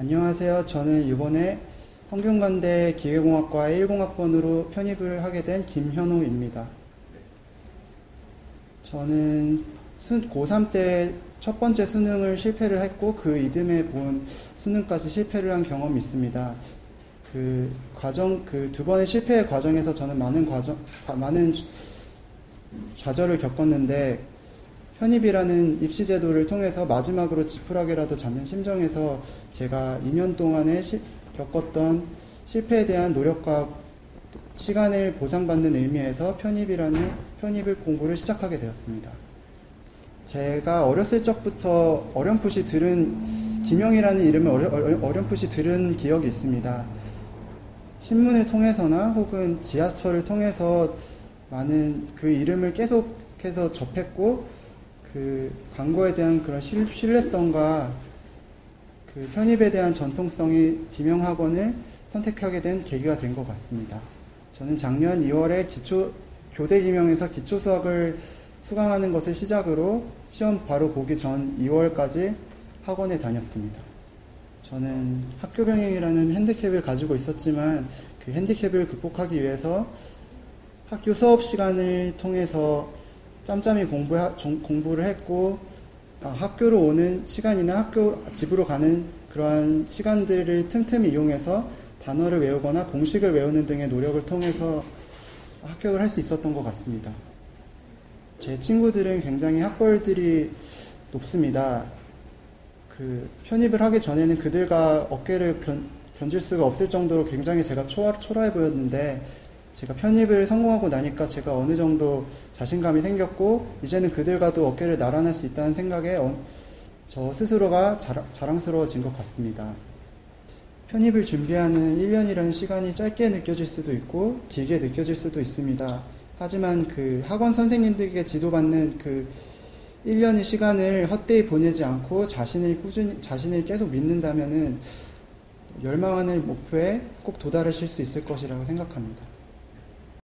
안녕하세요. 저는 이번에 성균관대 기계공학과 10학번으로 편입을 하게 된 김현우입니다. 저는 고3 때 첫 번째 수능을 실패를 했고 그 이듬해 본 수능까지 실패를 한 경험이 있습니다. 그 두 번의 실패의 과정에서 저는 많은 좌절을 겪었는데 편입이라는 입시 제도를 통해서 마지막으로 지푸라기라도 잡는 심정에서 제가 2년 동안에 겪었던 실패에 대한 노력과 시간을 보상받는 의미에서 편입을 공부를 시작하게 되었습니다. 제가 어렸을 적부터 어렴풋이 들은 김영이라는 이름을 어렴풋이 들은 기억이 있습니다. 신문을 통해서나 혹은 지하철을 통해서 많은 그 이름을 계속해서 접했고 그 광고에 대한 그런 신뢰성과 그 편입에 대한 전통성이 김영학원을 선택하게 된 계기가 된 것 같습니다. 저는 작년 2월에 교대 김영에서 기초수학을 수강하는 것을 시작으로 시험 바로 보기 전 2월까지 학원에 다녔습니다. 저는 학교 병행이라는 핸디캡을 가지고 있었지만 그 핸디캡을 극복하기 위해서 학교 수업 시간을 통해서 짬짬이 공부를 했고 학교로 오는 시간이나 집으로 가는 그러한 시간들을 틈틈이 이용해서 단어를 외우거나 공식을 외우는 등의 노력을 통해서 합격을 할 수 있었던 것 같습니다. 제 친구들은 굉장히 학벌들이 높습니다. 그 편입을 하기 전에는 그들과 어깨를 견질 수가 없을 정도로 굉장히 제가 초라해 보였는데 제가 편입을 성공하고 나니까 제가 어느 정도 자신감이 생겼고 이제는 그들과도 어깨를 나란할 수 있다는 생각에 저 스스로가 자랑스러워진 것 같습니다. 편입을 준비하는 1년이라는 시간이 짧게 느껴질 수도 있고 길게 느껴질 수도 있습니다. 하지만 그 학원 선생님들에게 지도받는 그 1년의 시간을 헛되이 보내지 않고 자신을 계속 믿는다면은 열망하는 목표에 꼭 도달하실 수 있을 것이라고 생각합니다.